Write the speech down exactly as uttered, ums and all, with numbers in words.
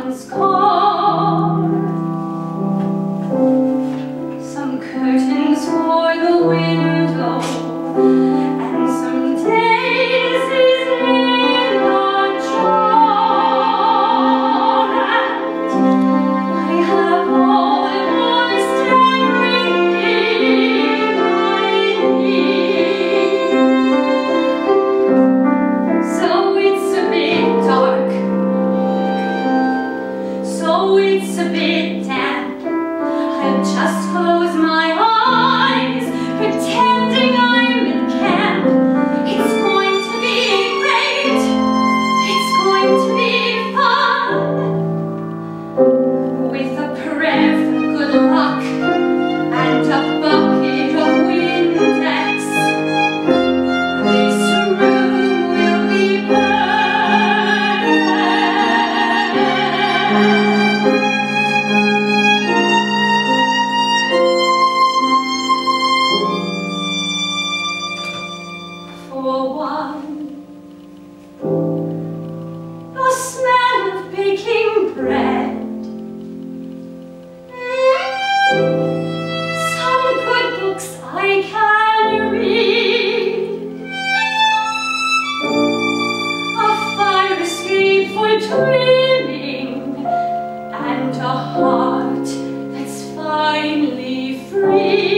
once called. Some curtains for the window, and some daisies in the jar. And I have almost everything I need. So it's a bit dark, so it's a bit damp. I'll just close my eyes, pretending I'm in camp. It's going to be great, it's going to be fun. With a prayer for good luck and a bucket of Windex, this room will be perfect. For one, the smell of baking bread, some good books I can read, a fire escape for dreaming, and a heart that's finally free.